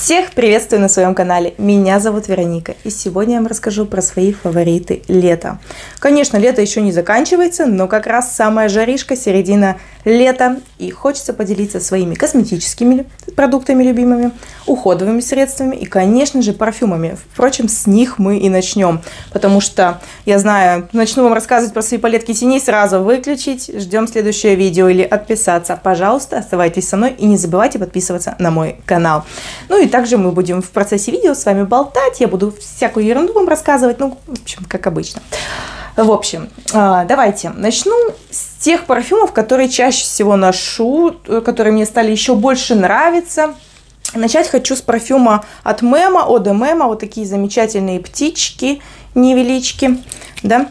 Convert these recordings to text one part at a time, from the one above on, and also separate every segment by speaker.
Speaker 1: Всех приветствую на своем канале. Меня зовут Вероника, и сегодня я вам расскажу про свои фавориты лета. Конечно, лето еще не заканчивается, но как раз самая жаришка, середина лета, и хочется поделиться своими косметическими продуктами любимыми, уходовыми средствами и, конечно же, парфюмами. Впрочем, с них мы и начнем, потому что, я знаю, начну вам рассказывать про свои палетки теней, сразу выключить, ждем следующее видео или отписаться. Пожалуйста, оставайтесь со мной и не забывайте подписываться на мой канал. Ну и также мы будем в процессе видео с вами болтать, я буду всякую ерунду вам рассказывать, ну, в общем, как обычно. В общем, давайте начну с тех парфюмов, которые чаще всего ношу, которые мне стали еще больше нравиться. Начать хочу с парфюма от Memo, Eau de Memo, вот такие замечательные птички, невелички, да.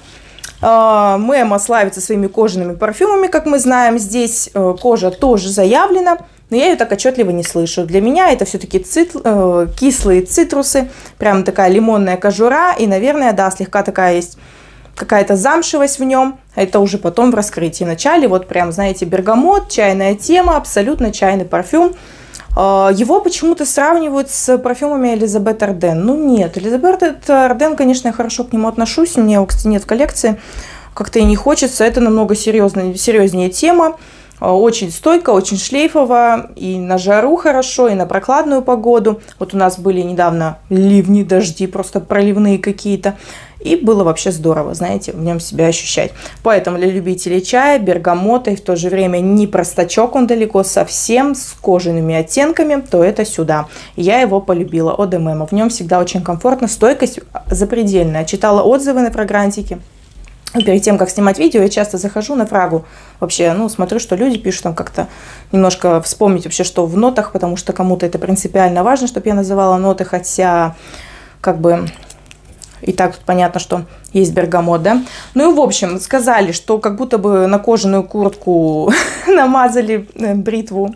Speaker 1: Memo славится своими кожаными парфюмами, как мы знаем, здесь кожа тоже заявлена, но я ее так отчетливо не слышу. Для меня это все-таки кислые цитрусы, прям такая лимонная кожура, и, наверное, да, слегка такая есть какая-то замшевость в нем, это уже потом в раскрытии. Вначале вот прям, знаете, бергамот, чайная тема, абсолютно чайный парфюм. Его почему-то сравнивают с парфюмами Элизабет Арден. Ну нет, Элизабет Арден, конечно, я хорошо к нему отношусь, у меня его, кстати, нет в коллекции, как-то и не хочется, это намного серьезнее тема. Очень стойко, очень шлейфово, и на жару хорошо, и на прохладную погоду. Вот у нас были недавно ливни, дожди, просто проливные какие-то. И было вообще здорово, знаете, в нем себя ощущать. Поэтому для любителей чая, бергамота, и в то же время не простачок, он далеко совсем, с кожаными оттенками, то это сюда. Я его полюбила, Eau de Memo. В нем всегда очень комфортно, стойкость запредельная. Читала отзывы на фрагрантике. Перед тем, как снимать видео, я часто захожу на фрагу, вообще, ну, смотрю, что люди пишут, там как-то немножко вспомнить вообще, что в нотах, потому что кому-то это принципиально важно, чтобы я называла ноты, хотя, как бы, и так тут понятно, что есть бергамот, да. Ну и, в общем, сказали, что как будто бы на кожаную куртку намазали бритву,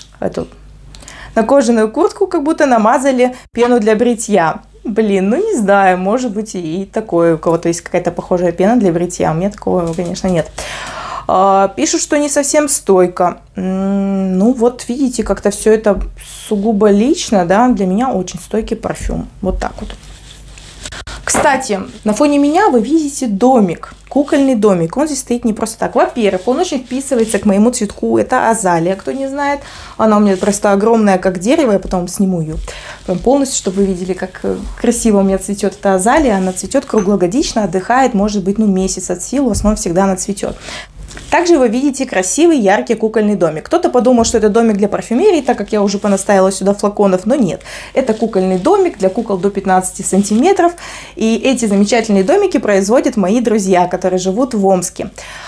Speaker 1: на кожаную куртку как будто намазали пену для бритья. Блин, ну не знаю, может быть и такое, у кого-то есть какая-то похожая пена для бритья, у меня такого, конечно, нет. Пишут, что не совсем стойко. Ну вот, видите, как-то все это сугубо лично, да, для меня очень стойкий парфюм, вот так вот. Кстати, на фоне меня вы видите домик, кукольный домик. Он здесь стоит не просто так. Во-первых, он очень вписывается к моему цветку. Это азалия, кто не знает. Она у меня просто огромная, как дерево. Я потом сниму ее прям полностью, чтобы вы видели, как красиво у меня цветет эта азалия. Она цветет круглогодично, отдыхает, может быть, ну, месяц от силы. В основном всегда она цветет. Также вы видите красивый, яркий кукольный домик. Кто-то подумал, что это домик для парфюмерии, так как я уже понаставила сюда флаконов, но нет. Это кукольный домик для кукол до 15 сантиметров. И эти замечательные домики производят мои друзья, которые живут в Омске.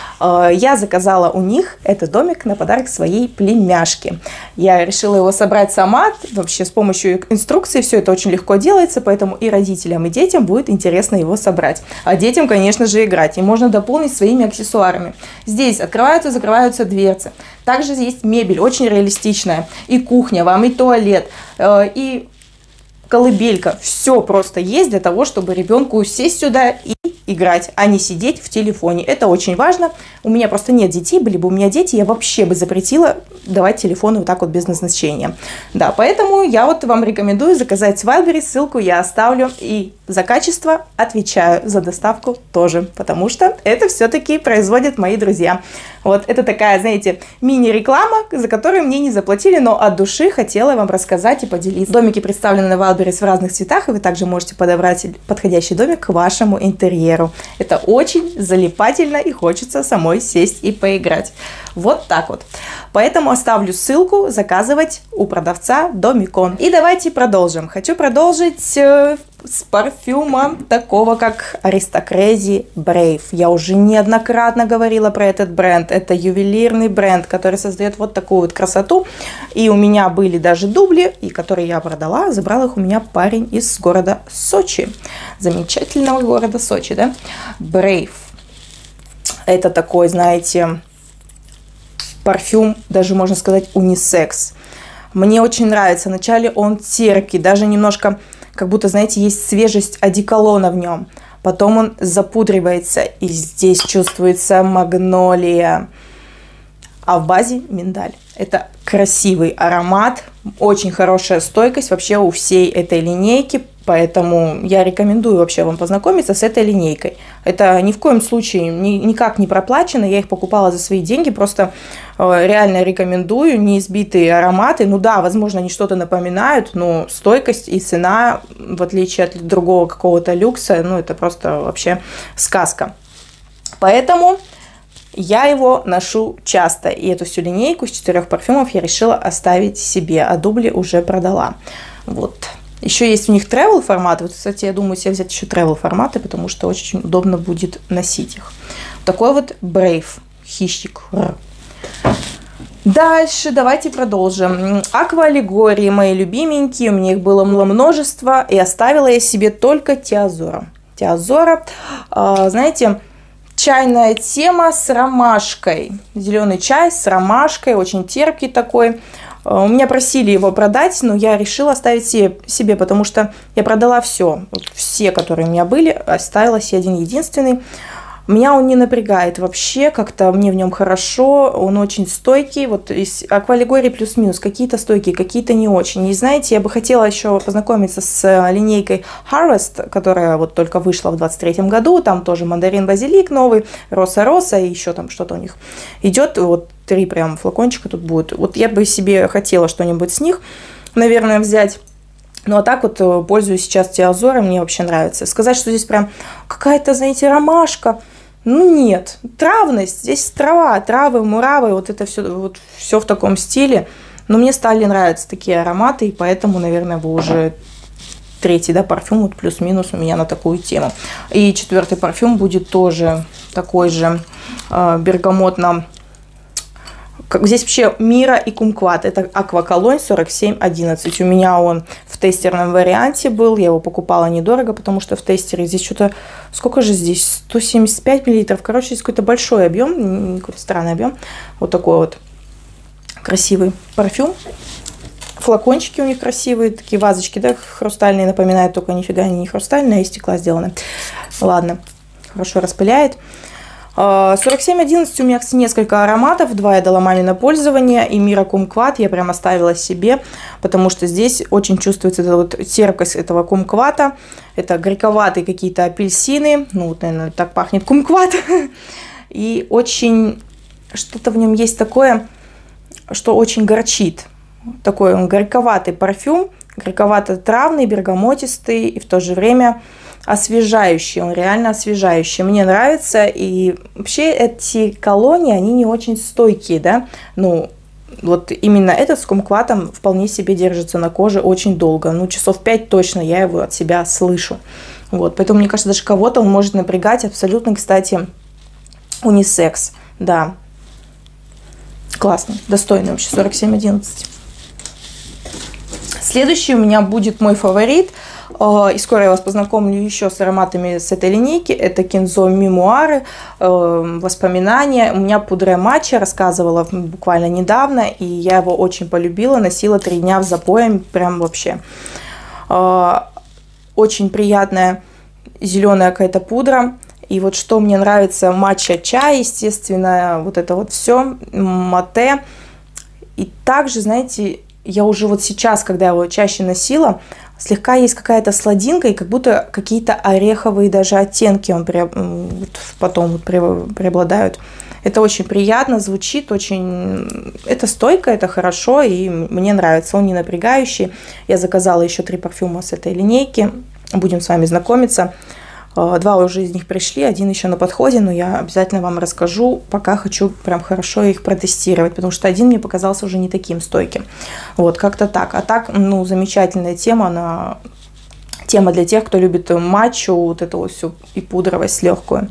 Speaker 1: Я заказала у них этот домик на подарок своей племяшке. Я решила его собрать сама, вообще с помощью инструкции, все это очень легко делается, поэтому и родителям, и детям будет интересно его собрать. А детям, конечно же, играть, и можно дополнить своими аксессуарами. Здесь открываются, закрываются дверцы. Также есть мебель, очень реалистичная, и кухня вам, и туалет, и колыбелька. Все просто есть для того, чтобы ребенку сесть сюда и играть, а не сидеть в телефоне. Это очень важно. У меня просто нет детей, были бы у меня дети, я вообще бы запретила давать телефоны вот так вот без назначения. Да, поэтому я вот вам рекомендую заказать с Wildberries, ссылку я оставлю. И за качество отвечаю, за доставку тоже, потому что это все-таки производят мои друзья. Вот это такая, знаете, мини-реклама, за которую мне не заплатили, но от души хотела вам рассказать и поделиться. Домики представлены на Wildberries в разных цветах, и вы также можете подобрать подходящий домик к вашему интерьеру. Это очень залипательно и хочется самой сесть и поиграть. Вот так вот. Поэтому оставлю ссылку заказывать у продавца Домикон. И давайте продолжим. Хочу продолжить с парфюма такого, как Aristocrazy Brave. Я уже неоднократно говорила про этот бренд. Это ювелирный бренд, который создает вот такую вот красоту. И у меня были даже дубли, и которые я продала. Забрал их у меня парень из города Сочи. Замечательного города Сочи, да? Brave. Это такой, знаете, парфюм, даже можно сказать, унисекс. Мне очень нравится. Вначале он терпкий, даже немножко, как будто, знаете, есть свежесть одеколона в нем. Потом он запудривается, и здесь чувствуется магнолия. А в базе миндаль. Это красивый аромат, очень хорошая стойкость вообще у всей этой линейки, поэтому я рекомендую вообще вам познакомиться с этой линейкой. Это ни в коем случае никак не проплачено, я их покупала за свои деньги, просто реально рекомендую, неизбитые ароматы. Ну да, возможно, они что-то напоминают, но стойкость и цена, в отличие от другого какого-то люкса, ну это просто вообще сказка. Поэтому я его ношу часто, и эту всю линейку из 4 парфюмов я решила оставить себе, а дубли уже продала. Вот. Еще есть у них travel форматы. Вот, кстати, я думаю себе взять еще travel форматы, потому что очень удобно будет носить их. Такой вот Brave, хищник. Дальше давайте продолжим. Аквалегории мои любименькие, у меня их было множество, и оставила я себе только Теозора. Теозора, знаете, чайная тема с ромашкой. Зеленый чай с ромашкой, очень терпкий такой. У меня просили его продать, но я решила оставить себе, потому что я продала все. Вот все, которые у меня были, оставила себе один единственный. Меня он не напрягает вообще, как-то мне в нем хорошо, он очень стойкий. Вот из аквалегории плюс-минус, какие-то стойкие, какие-то не очень. И знаете, я бы хотела еще познакомиться с линейкой Harvest, которая вот только вышла в 2023 году. Там тоже мандарин-базилик новый, роса-роса и еще там что-то у них идет. Вот 3 прям флакончика тут будут. Вот я бы себе хотела что-нибудь с них, наверное, взять. Ну, а так вот пользуюсь сейчас Теозорой, мне вообще нравится. Сказать, что здесь прям какая-то, знаете, ромашка, ну, нет. Травность, здесь трава, травы, муравы, вот это все в таком стиле. Но мне стали нравиться такие ароматы, и поэтому, наверное, вы уже 3-й, да, парфюм, вот плюс-минус у меня на такую тему. И 4-й парфюм будет тоже такой же бергамотно. Здесь вообще Мира и Кумкват. Это акваколонь 4711. У меня он в тестерном варианте был. Я его покупала недорого, потому что в тестере здесь что-то... Сколько же здесь? 175 мл. Короче, здесь какой-то большой объем. Какой-то странный объем. Вот такой вот красивый парфюм. Флакончики у них красивые. Такие вазочки, да, хрустальные. Напоминают, только нифига они не хрустальные, а из стекла сделаны. Ладно. Хорошо распыляет. 4711 у меня, кстати, несколько ароматов, 2 я дала маме на пользование, и Мира Кумкват я прям оставила себе, потому что здесь очень чувствуется эта вот терпкость этого кумквата, это горьковатые какие-то апельсины, ну вот, наверное, так пахнет кумкват, и очень, что-то в нем есть такое, что очень горчит, такой он горьковатый парфюм, горьковато-травный, бергамотистый, и в то же время освежающий, он реально освежающий. Мне нравится, и вообще эти колонии, они не очень стойкие, да, ну, вот именно этот с кумкватом вполне себе держится на коже очень долго, ну, часов 5 точно я его от себя слышу, вот, поэтому, мне кажется, даже кого-то он может напрягать, абсолютно, кстати, унисекс, да, классно, достойный вообще, 4711. Следующий у меня будет мой фаворит. И скоро я вас познакомлю еще с ароматами с этой линейки. Это Кензо Мемуары, воспоминания. У меня пудра матча, рассказывала буквально недавно, и я его очень полюбила. Носила 3 дня в запоем, прям вообще. Очень приятная зеленая какая-то пудра. И вот что мне нравится, матча чай, естественно, вот это вот все, мате. И также, знаете, я уже вот сейчас, когда его чаще носила, слегка есть какая-то сладинка, и как будто какие-то ореховые даже оттенки он потом вот преобладают. Это очень приятно, звучит, очень... Это стойко, это хорошо, и мне нравится. Он не напрягающий. Я заказала еще 3 парфюма с этой линейки. Будем с вами знакомиться. 2 уже из них пришли, 1 еще на подходе, но я обязательно вам расскажу. Пока хочу прям хорошо их протестировать, потому что 1 мне показался уже не таким стойким. Вот, как-то так. А так, ну, замечательная тема. Тема для тех, кто любит матчу, вот эту вот всю и пудровость легкую.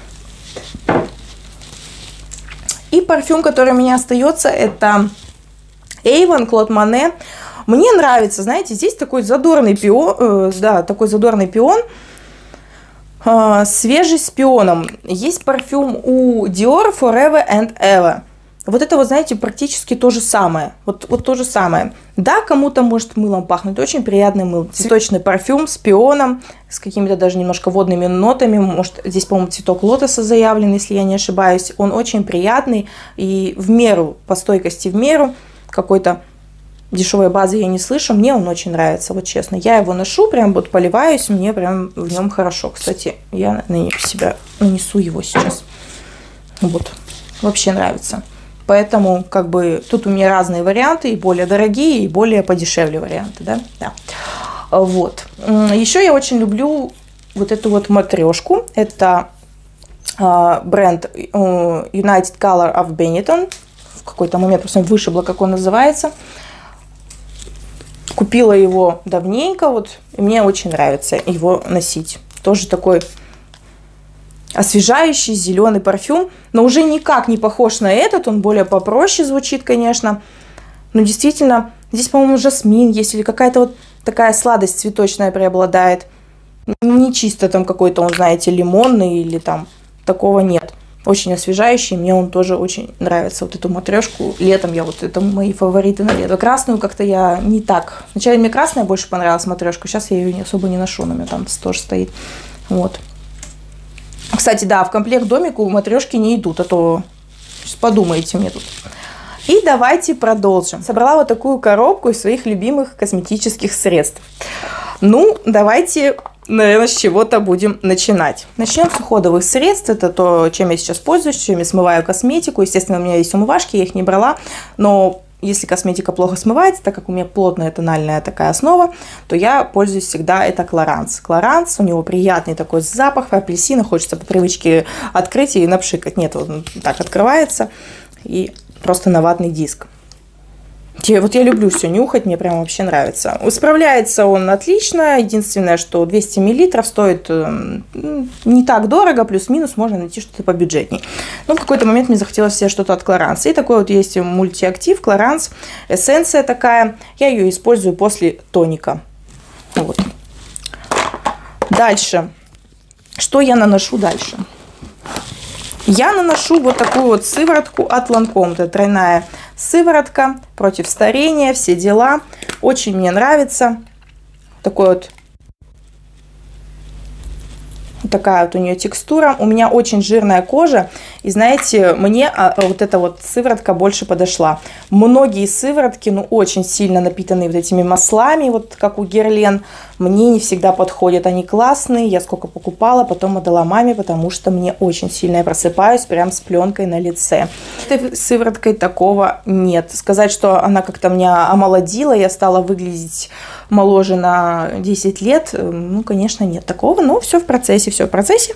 Speaker 1: И парфюм, который у меня остается, это Avon Claude Monet. Мне нравится, знаете, здесь такой задорный пион, свежий с пионом. Есть парфюм у Dior Forever and Ever. Вот это вот, знаете, практически то же самое. Вот то же самое. Да, кому-то может мылом пахнуть. Очень приятный мыл. Цветочный парфюм с пионом, с какими-то даже немножко водными нотами. Может, здесь, по-моему, цветок лотоса заявлен, если я не ошибаюсь. Он очень приятный и в меру, по стойкости в меру. Какой-то дешевой базы я не слышу. Мне он очень нравится, вот честно. Я его ношу, прям вот поливаюсь, мне прям в нем хорошо. Кстати, я на себя нанесу его сейчас. Вот. Вообще нравится. Поэтому, как бы, тут у меня разные варианты, и более дорогие, и более подешевле варианты, да? Да. Вот. Еще я очень люблю вот эту вот матрешку. Это бренд United Color of Benetton. В какой-то момент просто вышибло, как он называется. Купила его давненько, вот, и мне очень нравится его носить. Тоже такой освежающий зеленый парфюм, но уже никак не похож на этот, он более попроще звучит, конечно. Но действительно, здесь, по-моему, жасмин есть или какая-то вот такая сладость цветочная преобладает. Не чисто там какой-то, он, знаете, лимонный или там такого нет. Очень освежающий, мне он тоже очень нравится. Вот эту матрешку летом я вот, это мои фавориты на лето. Красную как-то я не так. Вначале мне красная больше понравилась матрешка, сейчас я ее особо не ношу, она у меня там тоже стоит. Вот. Кстати, да, в комплект домику матрешки не идут, а то сейчас подумаете мне тут. И давайте продолжим. Собрала вот такую коробку из своих любимых косметических средств. Ну, давайте, наверное, с чего-то будем начинать. Начнем с уходовых средств. Это то, чем я сейчас пользуюсь, чем я смываю косметику. Естественно, у меня есть умывашки, я их не брала, но если косметика плохо смывается, так как у меня плотная тональная такая основа, то я пользуюсь всегда это Clarins. Clarins, у него приятный такой запах апельсина, хочется по привычке открыть и напшикать. Нет, он так открывается и просто на ватный диск. Вот я люблю все нюхать, мне прям вообще нравится. Справляется он отлично. Единственное, что 200 мл стоит не так дорого, плюс-минус можно найти что-то побюджетней. Но в какой-то момент мне захотелось себе что-то от Clarins. И такой вот есть мультиактив Clarins, эссенция такая. Я ее использую после тоника. Вот. Дальше. Что я наношу дальше? Я наношу вот такую вот сыворотку от Lancome. Это тройная сыворотка против старения, все дела. Очень мне нравится. Такой вот. Такая вот у нее текстура. У меня очень жирная кожа. И знаете, мне вот эта вот сыворотка больше подошла. Многие сыворотки, ну, очень сильно напитаны вот этими маслами, вот как у Guerlain. Мне не всегда подходят. Они классные. Я сколько покупала, потом отдала маме, потому что мне очень сильно, я просыпаюсь прям с пленкой на лице. Этой сывороткой такого нет. Сказать, что она как-то меня омолодила, я стала выглядеть моложе на 10 лет, ну, конечно, нет такого. Но все в процессе, все в процессе.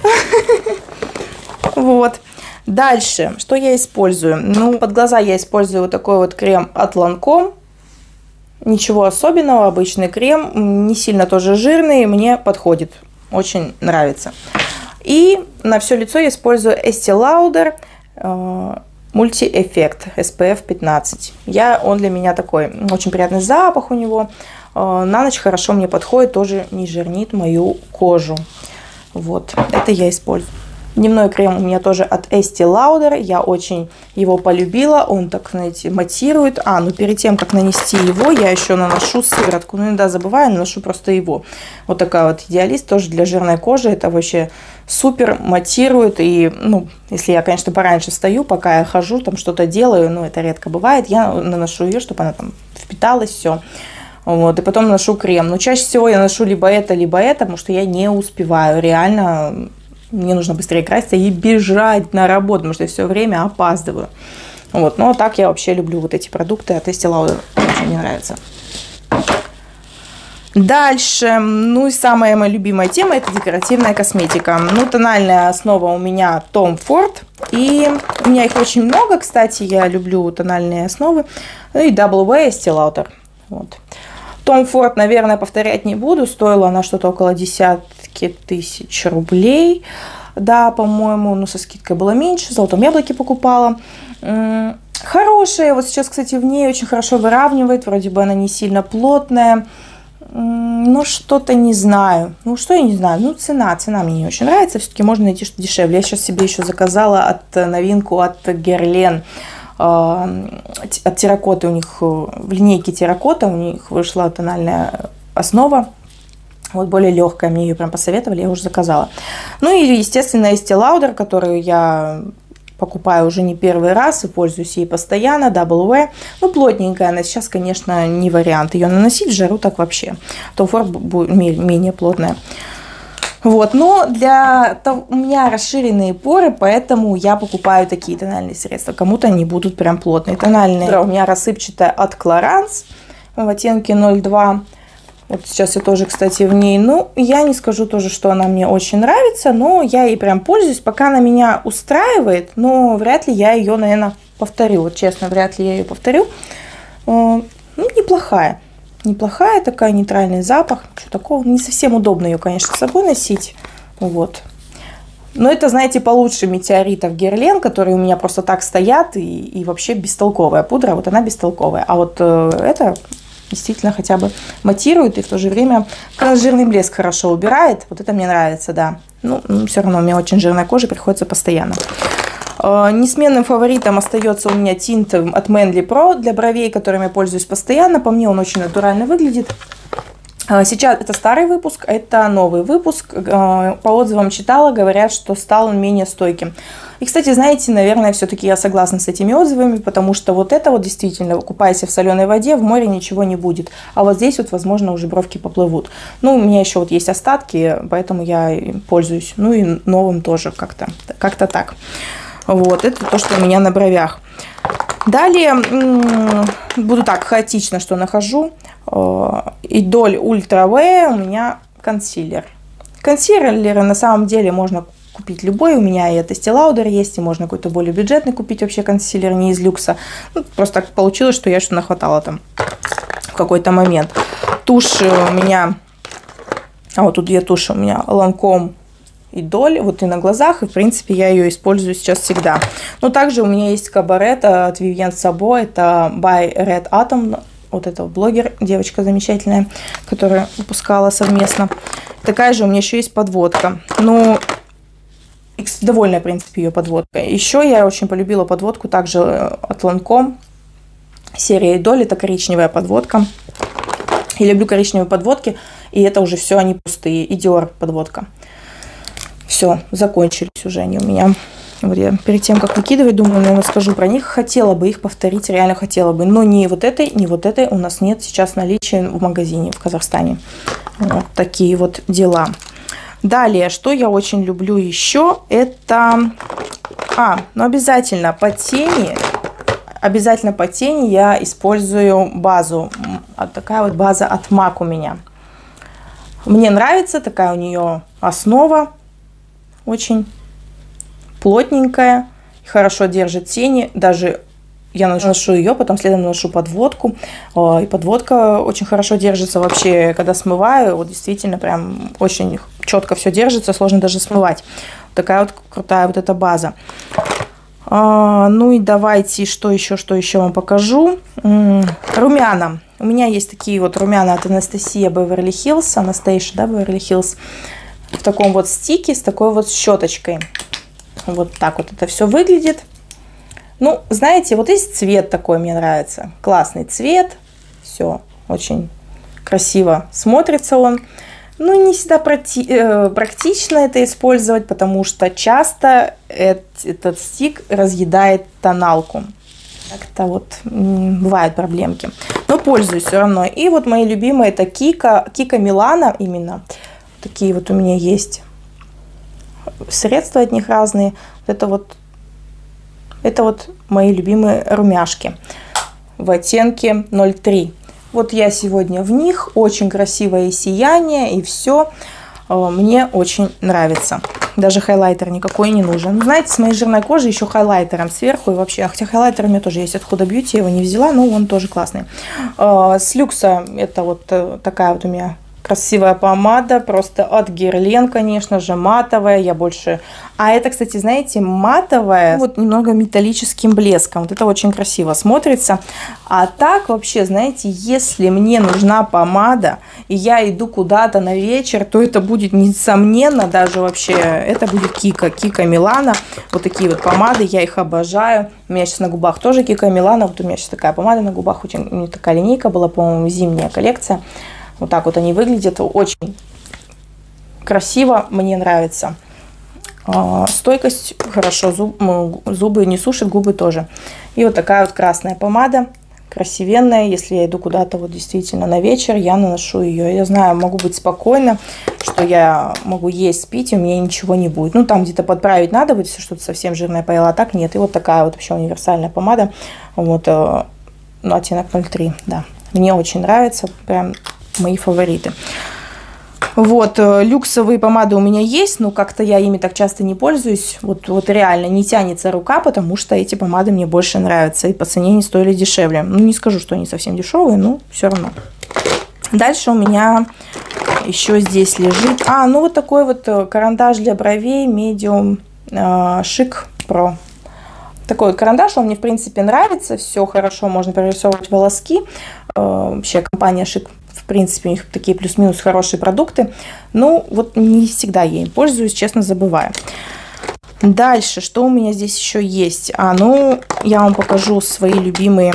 Speaker 1: Вот. Дальше, что я использую? Ну, под глаза я использую вот такой вот крем от Lancome. Ничего особенного, обычный крем, не сильно тоже жирный, мне подходит, очень нравится. И на все лицо я использую Estee Lauder Multi-Effect SPF 15. Он для меня такой, очень приятный запах у него. На ночь хорошо мне подходит, тоже не жирнит мою кожу. Вот, это я использую. Дневной крем у меня тоже от Estee Lauder. Я очень его полюбила. Он, так, знаете, матирует. Ну перед тем, как нанести его, я еще наношу сыворотку. Ну, иногда забываю, наношу просто его. Вот такая вот Идеалист, тоже для жирной кожи. Это вообще супер матирует. И, ну, если я, конечно, пораньше встаю, пока я хожу, там что-то делаю, ну, это редко бывает, я наношу ее, чтобы она там впиталась, все. Вот, и потом наношу крем. Но чаще всего я наношу либо это, потому что я не успеваю. Реально, мне нужно быстрее краситься и бежать на работу, потому что я все время опаздываю. Вот, но так я вообще люблю вот эти продукты от Estee Lauder. Очень мне нравится. Дальше, ну и самая моя любимая тема — это декоративная косметика. Ну, тональная основа у меня Tom Ford. И у меня их очень много, кстати, я люблю тональные основы. Ну и W Estee Lauder. Вот. Tom Ford, наверное, повторять не буду. Стоила она что-то около 10 тысяч рублей. Да, по-моему, ну, со скидкой было меньше. В Золотом яблоке покупала. Хорошая. Вот сейчас, кстати, в ней очень хорошо выравнивает. Вроде бы она не сильно плотная. Но что-то не знаю. Ну, что я не знаю. Ну, цена мне не очень нравится. Все-таки можно найти что-то дешевле. Я сейчас себе еще заказала новинку от Guerlain. от терракоты, у них в линейке терракота, у них вышла тональная основа. Вот более легкая, мне ее прям посоветовали, я уже заказала. Ну и, естественно, Estee Lauder, которую я покупаю уже не первый раз и пользуюсь ей постоянно, W. Ну, плотненькая она сейчас, конечно, не вариант ее наносить в жару так вообще. Tom Ford будет менее плотная. Вот, но у меня расширенные поры, поэтому я покупаю такие тональные средства. Кому-то они будут прям плотные. Тональная у меня рассыпчатая от Clarins в оттенке 02. Вот сейчас я тоже, кстати, в ней. Ну, я не скажу тоже, что она мне очень нравится, но я ей прям пользуюсь. Пока она меня устраивает, но вряд ли я ее, наверное, повторю. Вот честно, вряд ли я ее повторю. Ну, неплохая. Неплохая такая, нейтральный запах. Ничего такого. Не совсем удобно ее, конечно, с собой носить. Вот. Но это, знаете, получше метеоритов Герлен, которые у меня просто так стоят. И вообще бестолковая пудра. Вот она бестолковая. А вот это действительно хотя бы матирует. И в то же время жирный блеск хорошо убирает. Вот это мне нравится, да. Ну, все равно у меня очень жирная кожа, приходится постоянно. Несменным фаворитом остается у меня тинт от Manly Pro для бровей, которым я пользуюсь постоянно. По мне он очень натурально выглядит. Сейчас это старый выпуск, это новый выпуск. По отзывам читала, говорят, что стал он менее стойким. И, кстати, знаете, наверное, все-таки я согласна с этими отзывами, потому что вот это вот действительно, купайся в соленой воде, в море ничего не будет. А вот здесь вот, возможно, уже бровки поплывут. Ну, у меня еще вот есть остатки, поэтому я им пользуюсь. Ну и новым тоже как-то так. Вот, это то, что у меня на бровях. Далее, буду так, хаотично, что нахожу. Idol Ultra Wear у меня консилер. Консилеры на самом деле можно купить любой. У меня и от Estee Lauder есть, и можно какой-то более бюджетный купить вообще консилер, не из люкса. Ну, просто так получилось, что я что нахватала там в какой-то момент. Тушь у меня... А вот тут две туши у меня. Lancome Idol, вот и на глазах, и в принципе я ее использую сейчас всегда. Но также у меня есть Cabaret от Vivienne Sabo, это By Red Atom, вот это блогер, девочка замечательная, которая выпускала совместно. Такая же у меня еще есть подводка. Ну, довольна, в принципе, ее подводкой. Еще я очень полюбила подводку также от Lancome, серия Idol, это коричневая подводка. Я люблю коричневые подводки, и это уже все, они пустые. И Dior подводка. Все, закончились уже они у меня. Вот я перед тем, как выкидывать, думаю, наверное, скажу про них. Хотела бы их повторить, реально хотела бы. Но ни вот этой у нас нет сейчас наличия в магазине в Казахстане. Вот такие вот дела. Далее, что я очень люблю еще, это... ну обязательно по тени. Обязательно по тени я использую базу. Такая вот база от MAC у меня. Мне нравится, такая у нее основа. Очень плотненькая, хорошо держит тени. Даже я наношу ее, потом следом наношу подводку. И подводка очень хорошо держится вообще, когда смываю. Вот действительно прям очень четко все держится, сложно даже смывать. Такая вот крутая вот эта база. Ну и давайте, что еще вам покажу. Румяна. У меня есть такие вот румяна от Anastasia Beverly Hills. Anastasia, да, Beverly Hills. В таком вот стике, с такой вот щеточкой. Вот так вот это все выглядит. Ну, знаете, вот есть цвет такой, мне нравится. Классный цвет. Все очень красиво смотрится он. Ну, не всегда практично это использовать, потому что часто этот стик разъедает тоналку. Как-то вот бывают проблемки. Но пользуюсь все равно. И вот мои любимые это Kiko Milano именно. Такие вот у меня есть средства от них разные. Это вот мои любимые румяшки в оттенке 03. Вот я сегодня в них. Очень красивое сияние и все. Мне очень нравится. Даже хайлайтер никакой не нужен. Ну, знаете, с моей жирной кожей еще хайлайтером сверху. И вообще, хотя хайлайтер у меня тоже есть от Huda Beauty. Я его не взяла, но он тоже классный. С люкса это вот такая вот у меня Красивая помада, просто от Guerlain, конечно же, матовая. Я больше... А это, кстати, знаете, матовая, вот немного металлическим блеском. Вот это очень красиво смотрится. А так вообще, знаете, если мне нужна помада, и я иду куда-то на вечер, то это будет, несомненно, даже вообще, это будет Кика Милана. Вот такие вот помады, я их обожаю. У меня сейчас на губах тоже Кика Милана. Вот у меня сейчас такая помада на губах, очень, у меня такая линейка была, по-моему, зимняя коллекция. Вот так вот они выглядят, очень красиво, мне нравится. Стойкость хорошо, зубы не сушит, губы тоже. И вот такая вот красная помада, красивенная. Если я иду куда-то вот действительно на вечер, я наношу ее. Я знаю, могу быть спокойна, что я могу есть, пить, и у меня ничего не будет. Ну, там где-то подправить надо будет, если что-то совсем жирное поела, а так нет. И вот такая вот вообще универсальная помада, вот, оттенок 03, да. Мне очень нравится, прям мои фавориты. Вот, люксовые помады у меня есть, но как-то я ими так часто не пользуюсь. Вот реально не тянется рука, потому что эти помады мне больше нравятся. И по цене не стоили дешевле. Ну, не скажу, что они совсем дешевые, но все равно. Дальше у меня еще здесь лежит... ну вот такой вот карандаш для бровей Medium Chic Pro. Такой карандаш, он мне, в принципе, нравится. Все хорошо, можно прорисовывать волоски. Вообще, компания Chic, в принципе, у них такие плюс-минус хорошие продукты. Ну, вот не всегда я им пользуюсь, честно, забываю. Дальше, что у меня здесь еще есть? Ну, я вам покажу свои любимые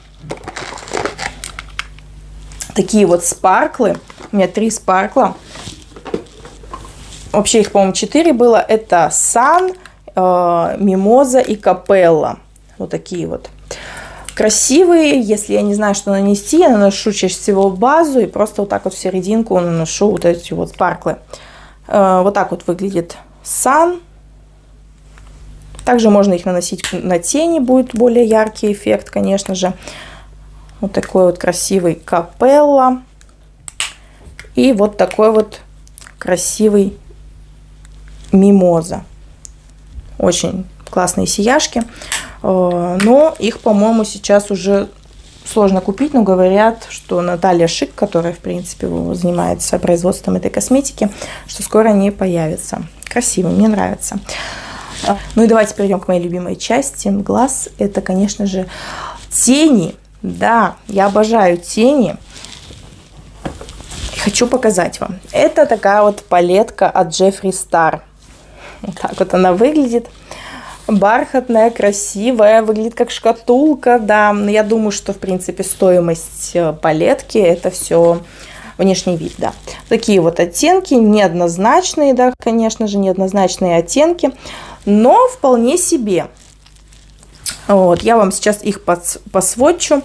Speaker 1: такие вот спарклы. У меня 3 спаркла. Вообще их, по-моему, 4 было. Это Sun, Мимоза и Капелла. Вот такие вот. Красивые. Если я не знаю, что нанести, я наношу чаще всего базу и просто вот так вот в серединку наношу вот эти вот спарклы. Вот так вот выглядит Sun. Также можно их наносить на тени, будет более яркий эффект, конечно же. Вот такой вот красивый Капелла. И вот такой вот красивый Мимоза. Очень классные сияшки. Но их, по-моему, сейчас уже сложно купить. Но говорят, что Наталья Шик, которая, в принципе, занимается производством этой косметики, что скоро они появятся. Красиво, мне нравится. Ну и давайте перейдем к моей любимой части глаз. Это, конечно же, тени. Да, я обожаю тени. Хочу показать вам. Это такая вот палетка от Jeffree Star. Вот так вот она выглядит. Бархатная, красивая, выглядит как шкатулка, да. Я думаю, что, в принципе, стоимость палетки — это все внешний вид, да. Такие вот оттенки, неоднозначные, да, конечно же, неоднозначные оттенки, но вполне себе. Вот, я вам сейчас их посводчу.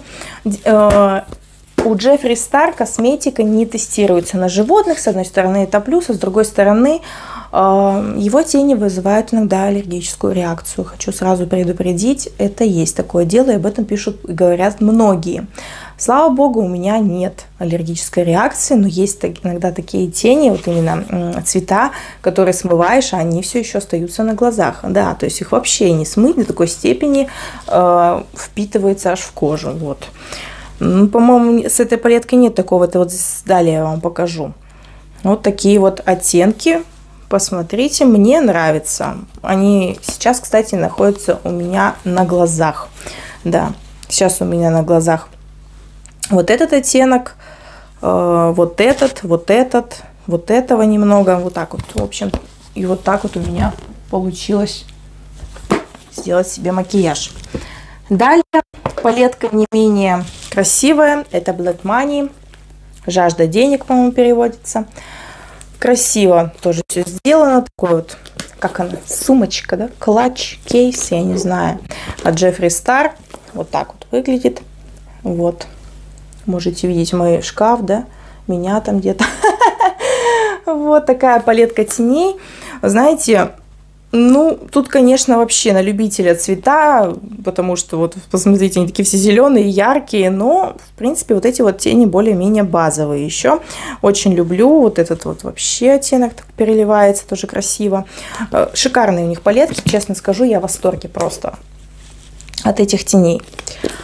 Speaker 1: У Jeffree Star косметика не тестируется на животных. С одной стороны, это плюс, а с другой стороны, его тени вызывают иногда аллергическую реакцию. Хочу сразу предупредить, это есть такое дело, и об этом пишут и говорят многие. Слава богу, у меня нет аллергической реакции, но есть иногда такие тени, вот именно цвета, которые смываешь, а они все еще остаются на глазах. Да, то есть их вообще не смыть до такой степени, впитывается аж в кожу. Вот. Ну, по-моему, с этой палеткой нет такого. Это вот далее я вам покажу. Вот такие вот оттенки. Посмотрите, мне нравится. Они сейчас, кстати, находятся у меня на глазах. Да, сейчас у меня на глазах вот этот оттенок, вот этот, вот этого немного. Вот так вот, в общем. И вот так вот у меня получилось сделать себе макияж. Далее палетка не менее красивая. Это Black Money. Жажда денег, по-моему, переводится. Красиво тоже все сделано. Такой вот, как она, сумочка, да? Клатч, кейс, я не знаю. От Jeffree Star. Вот так вот выглядит. Вот. Можете видеть мой шкаф, да? Меня там где-то. Вот такая палетка теней. Знаете, ну, тут, конечно, вообще на любителя цвета, потому что вот, посмотрите, они такие все зеленые, яркие, но, в принципе, вот эти вот тени более-менее базовые еще. Очень люблю вот этот вот вообще оттенок, так переливается, тоже красиво. Шикарные у них палетки, честно скажу, я в восторге просто от этих теней.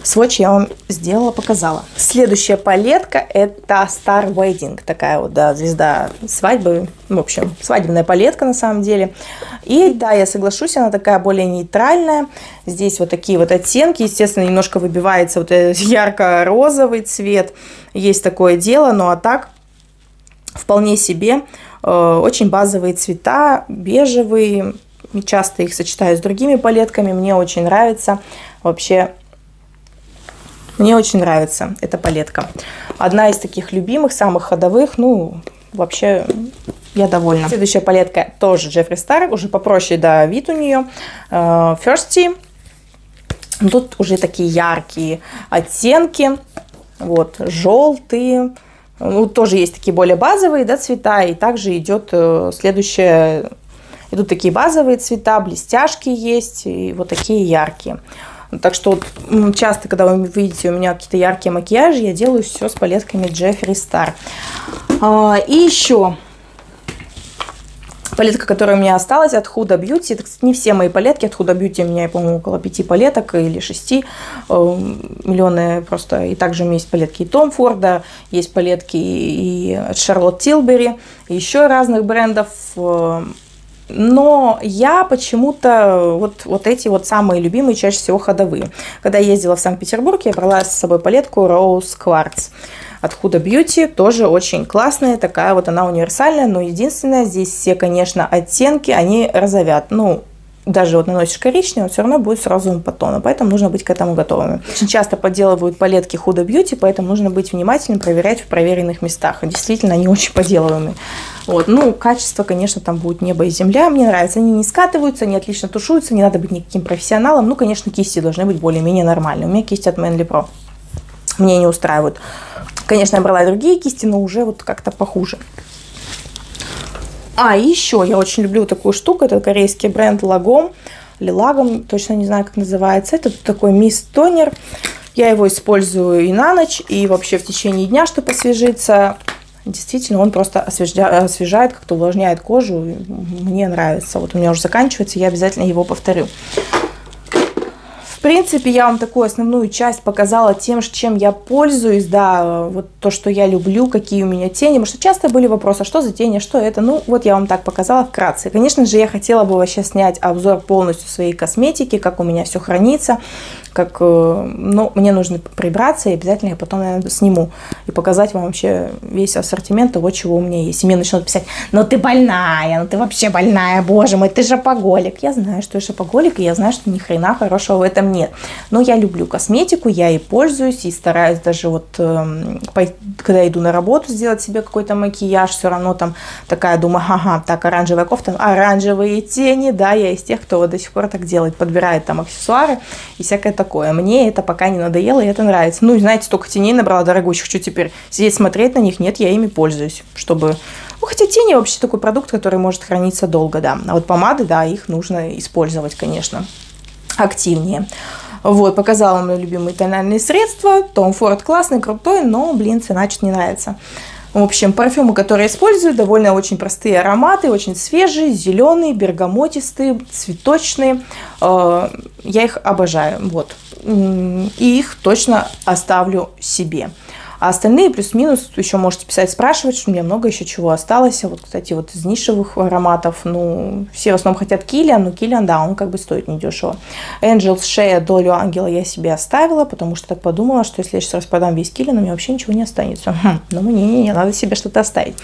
Speaker 1: Сводч я вам сделала, показала. Следующая палетка это Star Wedding. Такая вот, да, звезда свадьбы. В общем, свадебная палетка на самом деле. И да, я соглашусь, она такая более нейтральная. Здесь вот такие вот оттенки. Естественно, немножко выбивается вот этот ярко-розовый цвет. Есть такое дело, ну а так вполне себе очень базовые цвета, бежевые. Часто их сочетаю с другими палетками. Мне очень нравится. Вообще, мне очень нравится эта палетка. Одна из таких любимых, самых ходовых. Ну, вообще, я довольна. Следующая палетка тоже Джеффри Стар. Уже попроще, да, вид у нее. Thirsty. Тут уже такие яркие оттенки. Вот, желтые. Ну, тоже есть такие более базовые, да, цвета. И также идет следующее. Идут такие базовые цвета, блестяшки есть. И вот такие яркие. Так что вот, часто, когда вы видите у меня какие-то яркие макияжи, я делаю все с палетками Джеффри Стар. И еще палетка, которая у меня осталась от Huda Beauty. Это, кстати, не все мои палетки от Huda Beauty. У меня, по-моему, около 5 палеток или 6. Миллионы просто. И также у меня есть палетки и Том Форда, есть палетки и от Charlotte Tilbury, еще разных брендов. Но я почему-то вот эти вот самые любимые, чаще всего ходовые. Когда я ездила в Санкт-Петербург, я брала с собой палетку Rose Quartz от Huda Beauty. Тоже очень классная, такая вот она универсальная. Но единственное, здесь все, конечно, оттенки, они розовят. Ну, даже вот наносишь коричневый, все равно будет с розовым подтоном. Поэтому нужно быть к этому готовыми. Очень часто подделывают палетки Huda Beauty, поэтому нужно быть внимательным, проверять в проверенных местах. Действительно, они очень подделываемые. Вот. Ну, качество, конечно, там будет небо и земля. Мне нравится. Они не скатываются, они отлично тушуются. Не надо быть никаким профессионалом. Ну, конечно, кисти должны быть более-менее нормальные. У меня кисти от Manly Pro. Мне не устраивают. Конечно, я брала другие кисти, но уже вот как-то похуже. И еще я очень люблю такую штуку. Это корейский бренд Lagom. Или Lagom, точно не знаю, как называется. Это такой мист-тонер. Я его использую и на ночь, и вообще в течение дня, чтобы освежиться. Действительно, он просто освежает, как-то увлажняет кожу. Мне нравится. Вот у меня уже заканчивается, я обязательно его повторю. В принципе, я вам такую основную часть показала тем, чем я пользуюсь, да, вот то, что я люблю, какие у меня тени. Потому что часто были вопросы, что за тени, что это. Ну, вот я вам так показала вкратце. Конечно же, я хотела бы вообще снять обзор полностью своей косметики, как у меня все хранится. Как, ну, мне нужно прибраться, и обязательно я потом, наверное, сниму и показать вам вообще весь ассортимент того, чего у меня есть. И мне начнут писать: ну ты больная, ну ты вообще больная, боже мой, ты шопоголик. Я знаю, что я шопоголик, и я знаю, что ни хрена хорошего в этом нет. Но я люблю косметику, я ей пользуюсь, и стараюсь даже вот, когда иду на работу, сделать себе какой-то макияж, все равно там такая, думаю, ага, так, оранжевая кофта, оранжевые тени, да, я из тех, кто вот до сих пор так делает, подбирает там аксессуары и всякое такое. Мне это пока не надоело, и это нравится. Ну, знаете, столько теней набрала дорогущих, что теперь сидеть смотреть на них? Нет, я ими пользуюсь, чтобы... Ну, хотя тени вообще такой продукт, который может храниться долго, да. А вот помады, да, их нужно использовать, конечно, активнее. Вот, показала вам мои любимые тональные средства. Tom Ford классный, крутой, но, блин, цена чуть не нравится. В общем, парфюмы, которые я использую, довольно очень простые ароматы, очень свежие, зеленые, бергамотистые, цветочные. Я их обожаю, вот. И их точно оставлю себе. А остальные плюс-минус еще можете писать, спрашивать, что у меня много еще чего осталось. Вот, кстати, вот из нишевых ароматов, ну, все в основном хотят Киллиан, но Киллиан, да, он как бы стоит недешево. Angels Shea, долю ангела я себе оставила, потому что так подумала, что если я сейчас распродам весь Киллиан, у меня вообще ничего не останется. Но мне не надо себе что-то оставить.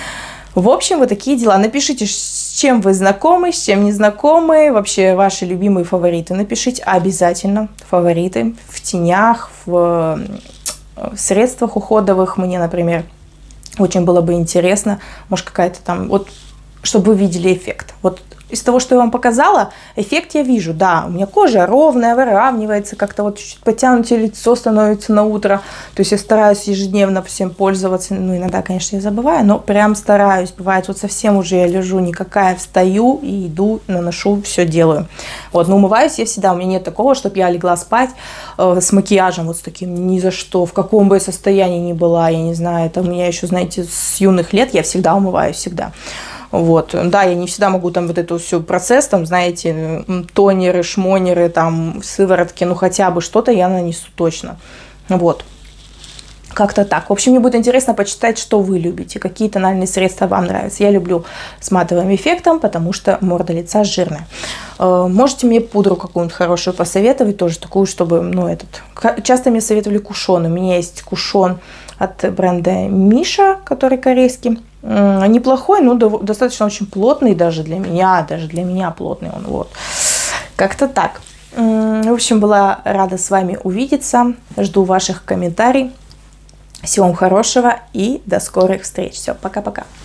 Speaker 1: В общем, вот такие дела. Напишите, с чем вы знакомы, с чем не знакомы, вообще ваши любимые фавориты. Напишите обязательно фавориты в тенях, в средствах уходовых. Мне, например, очень было бы интересно, может, какая-то там, вот, чтобы вы видели эффект. Вот из того, что я вам показала, эффект я вижу. Да, у меня кожа ровная, выравнивается, как-то вот чуть-чуть подтянутое лицо становится на утро. То есть я стараюсь ежедневно всем пользоваться. Ну, иногда, конечно, я забываю, но прям стараюсь. Бывает, вот совсем уже я лежу никакая, встаю и иду, наношу, все делаю. Вот, но умываюсь я всегда. У меня нет такого, чтобы я легла спать с макияжем вот с таким ни за что. В каком бы я состоянии ни была, я не знаю. Это у меня еще, знаете, с юных лет я всегда умываюсь, всегда. Вот, да, я не всегда могу там вот эту всю процесс, там, знаете, тонеры, шмонеры, там, сыворотки, ну, хотя бы что-то я нанесу точно. Вот. Как-то так. В общем, мне будет интересно почитать, что вы любите, какие тональные средства вам нравятся. Я люблю с матовым эффектом, потому что морда лица жирная. Можете мне пудру какую-нибудь хорошую посоветовать, тоже такую, чтобы, ну, Часто мне советовали кушон. У меня есть кушон от бренда Миша, который корейский. Неплохой, но достаточно очень плотный даже для меня плотный он, вот. Как-то так. В общем, была рада с вами увидеться. Жду ваших комментариев. Всего вам хорошего и до скорых встреч. Все, пока-пока.